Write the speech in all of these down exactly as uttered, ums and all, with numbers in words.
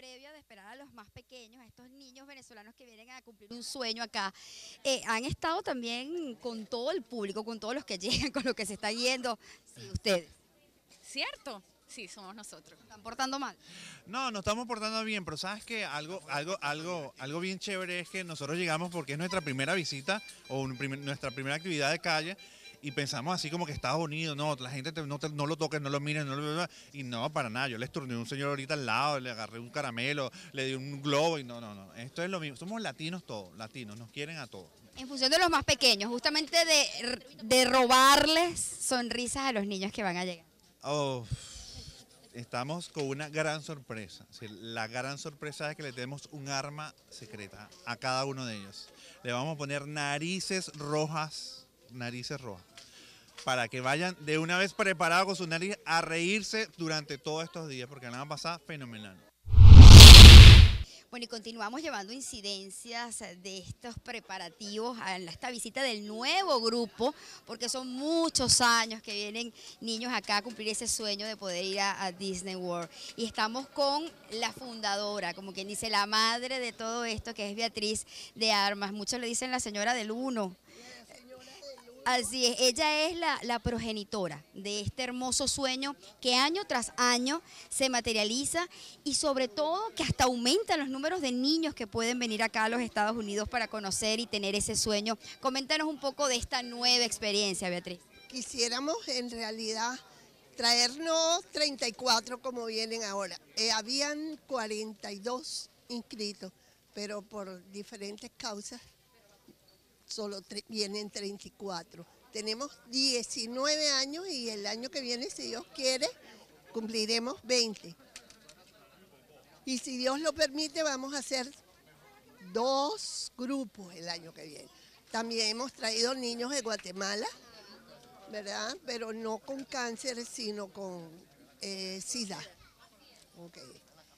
previa de esperar a los más pequeños, a estos niños venezolanos que vienen a cumplir un sueño acá, eh, han estado también con todo el público, con todos los que llegan, con los que se están yendo. Sí, ustedes. ¿Cierto? Sí, somos nosotros. ¿Se están portando mal? No, nos estamos portando bien, pero sabes que algo, algo, algo, algo bien chévere es que nosotros llegamos porque es nuestra primera visita o un primer- nuestra primera actividad de calle y pensamos así como que Estados Unidos, no, la gente te- no, te- no lo toques, no lo miren, no lo y no, para nada. Yo le estornudé a un señor ahorita al lado, le agarré un caramelo, le di un globo y no, no, no. Esto es lo mismo. Somos latinos todos, latinos, nos quieren a todos. En función de los más pequeños, justamente de, de robarles sonrisas a los niños que van a llegar. Oh, estamos con una gran sorpresa. Sí, la gran sorpresa es que le tenemos un arma secreta a cada uno de ellos. Le vamos a poner narices rojas, narices rojas, para que vayan de una vez preparados con su nariz a reírse durante todos estos días, porque la van a pasar fenomenal. Bueno, y continuamos llevando incidencias de estos preparativos a esta visita del nuevo grupo, porque son muchos años que vienen niños acá a cumplir ese sueño de poder ir a, a Disney World. Y estamos con la fundadora, como quien dice, la madre de todo esto, que es Beatriz de Armas. Muchos le dicen la señora del uno. Así es, ella es la, la progenitora de este hermoso sueño que año tras año se materializa y sobre todo que hasta aumentan los números de niños que pueden venir acá a los Estados Unidos para conocer y tener ese sueño. Coméntanos un poco de esta nueva experiencia, Beatriz. Quisiéramos en realidad traernos treinta y cuatro como vienen ahora. Eh, habían cuarenta y dos inscritos, pero por diferentes causas solo vienen treinta y cuatro. Tenemos diecinueve años y el año que viene, si Dios quiere, cumpliremos veinte. Y si Dios lo permite, vamos a hacer dos grupos el año que viene. También hemos traído niños de Guatemala, ¿verdad? Pero no con cáncer, sino con eh, SIDA. Okay.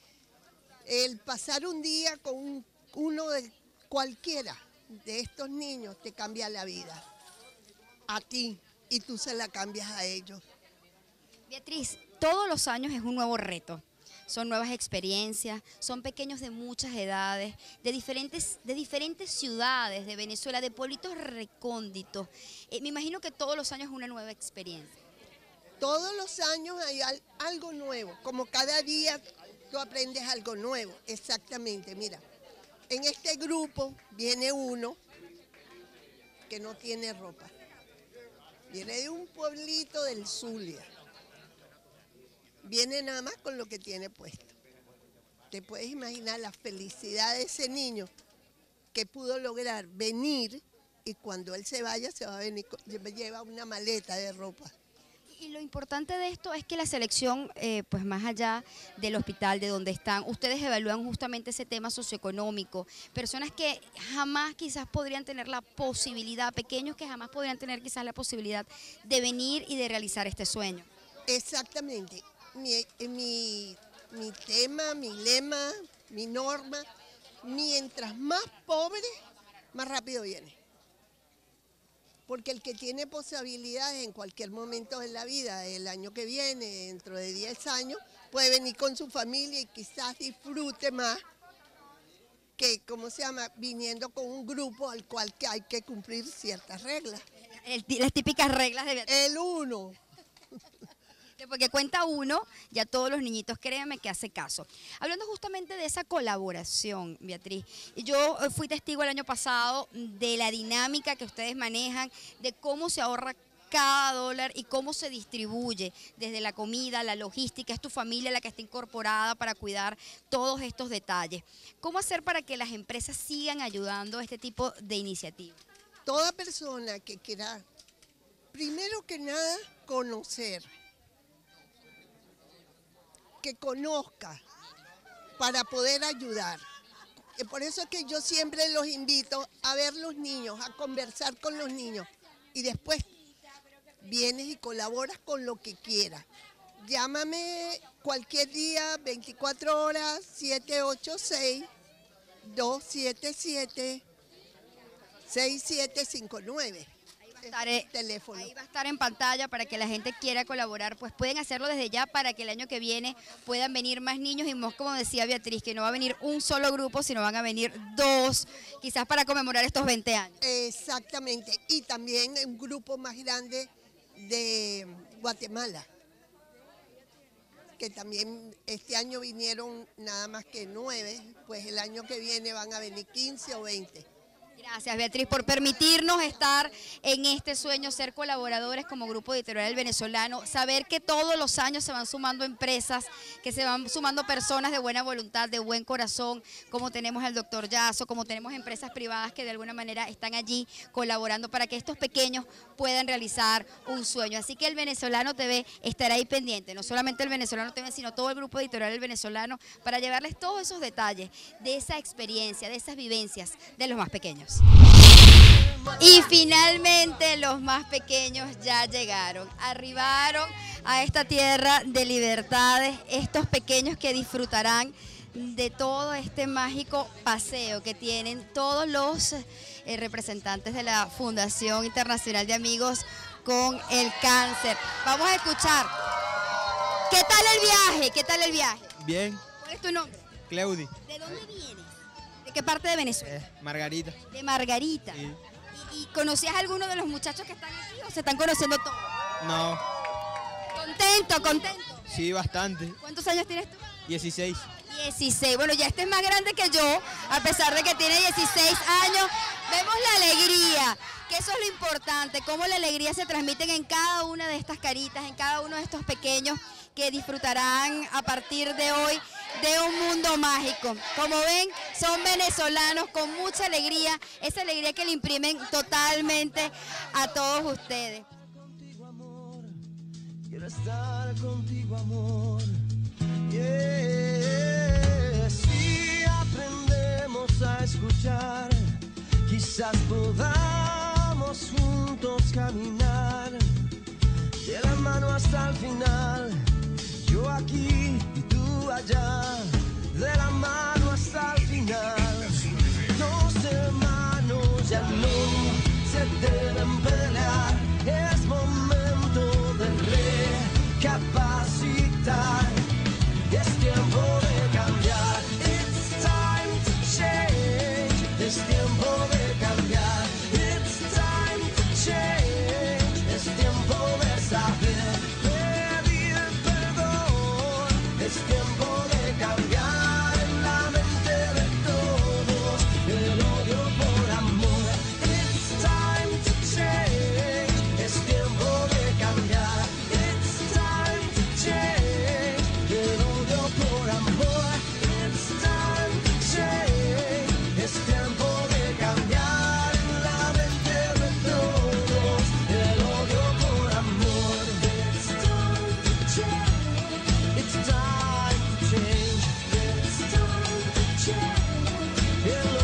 El pasar un día con uno de cualquiera de estos niños te cambia la vida a ti y tú se la cambias a ellos. Beatriz, todos los años es un nuevo reto. Son nuevas experiencias, son pequeños de muchas edades, de diferentes, de diferentes ciudades de Venezuela, de pueblitos recónditos. Eh, me imagino que todos los años es una nueva experiencia. Todos los años hay al, algo nuevo, como cada día tú aprendes algo nuevo, exactamente, mira. En este grupo viene uno que no tiene ropa. Viene de un pueblito del Zulia. Viene nada más con lo que tiene puesto. Te puedes imaginar la felicidad de ese niño que pudo lograr venir y cuando él se vaya se va a venir, lleva una maleta de ropa. Y lo importante de esto es que la selección, eh, pues más allá del hospital, de donde están, ustedes evalúan justamente ese tema socioeconómico. Personas que jamás quizás podrían tener la posibilidad, pequeños que jamás podrían tener quizás la posibilidad de venir y de realizar este sueño. Exactamente. Mi, mi, mi tema, mi lema, mi norma, mientras más pobre, más rápido viene. Porque el que tiene posibilidades en cualquier momento de la vida, el año que viene, dentro de diez años, puede venir con su familia y quizás disfrute más que, ¿cómo se llama?, viniendo con un grupo al cual que hay que cumplir ciertas reglas. El, las típicas reglas de Beatriz. El uno. Porque cuenta uno, ya todos los niñitos, créanme que hace caso. Hablando justamente de esa colaboración, Beatriz, yo fui testigo el año pasado de la dinámica que ustedes manejan, de cómo se ahorra cada dólar y cómo se distribuye desde la comida, la logística, es tu familia la que está incorporada para cuidar todos estos detalles. ¿Cómo hacer para que las empresas sigan ayudando a este tipo de iniciativas? Toda persona que quiera, primero que nada, conocer, que conozca para poder ayudar. Por eso es que yo siempre los invito a ver los niños, a conversar con los niños y después vienes y colaboras con lo que quieras. Llámame cualquier día, veinticuatro horas, siete ocho seis, dos siete siete, seis siete cinco nueve. Estaré- teléfono. Ahí va a estar en pantalla para que la gente quiera colaborar, pues pueden hacerlo desde ya para que el año que viene puedan venir más niños y más, como decía Beatriz, que no va a venir un solo grupo, sino van a venir dos, quizás para conmemorar estos veinte años. Exactamente. Y también un grupo más grande de Guatemala, que también este año vinieron nada más que nueve, pues el año que viene van a venir quince o veinte. Gracias, Beatriz, por permitirnos estar en este sueño, ser colaboradores como Grupo Editorial El Venezolano, saber que todos los años se van sumando empresas, que se van sumando personas de buena voluntad, de buen corazón, como tenemos al doctor Yazo, como tenemos empresas privadas que de alguna manera están allí colaborando para que estos pequeños puedan realizar un sueño. Así que El Venezolano T V estará ahí pendiente, no solamente El Venezolano T V, sino todo el Grupo Editorial El Venezolano, para llevarles todos esos detalles de esa experiencia, de esas vivencias de los más pequeños. Y finalmente los más pequeños ya llegaron, arribaron a esta tierra de libertades, estos pequeños que disfrutarán de todo este mágico paseo que tienen todos los eh, representantes de la Fundación Internacional de Amigos con el Cáncer. Vamos a escuchar. ¿Qué tal el viaje? ¿Qué tal el viaje? Bien, ¿Cuál es tu nombre? Claudi. ¿De dónde vienes? ¿De qué parte de Venezuela? Eh, Margarita. De Margarita. Sí. ¿Y, y conocías a alguno de los muchachos que están aquí o se están conociendo todos? No, Contento, contento. sí, bastante. ¿Cuántos años tienes tú? dieciséis. dieciséis. Bueno, ya este es más grande que yo, a pesar de que tiene dieciséis años. Vemos la alegría, que eso es lo importante, cómo la alegría se transmite en cada una de estas caritas, en cada uno de estos pequeños que disfrutarán a partir de hoy de un mundo mágico. Como ven, son venezolanos con mucha alegría, esa alegría que le imprimen totalmente a todos ustedes. Quiero estar contigo, amor. Yeah. Si aprendemos a escuchar, quizás podamos juntos caminar de la mano hasta el final. Yo aquí y tú allá, de la mano hasta el final. Dos hermanos ya no se deben pelear. Es momento de recapacitar. Es tiempo de cambiar. It's time to change. Es tiempo de cambiar. It's time to change. Es tiempo de saber pedir perdón. Es tiempo de cambiar en la mente de todos el odio por amor. It's time to change. Es tiempo de cambiar. It's time to change. El odio por amor. It's time to change. Es tiempo de cambiar en la mente de todos el odio por amor. It's time to change. It's time to change. It's time to change. El